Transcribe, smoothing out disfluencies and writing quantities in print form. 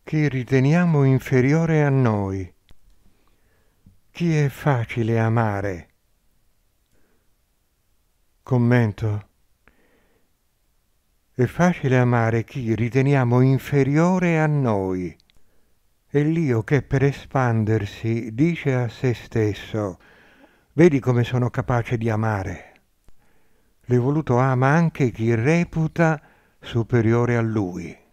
chi riteniamo inferiore a noi. Chi è facile amare? Commento. È facile amare chi riteniamo inferiore a noi. È l'io che per espandersi dice a se stesso: vedi come sono capace di amare. L'evoluto ama anche chi reputa superiore a lui.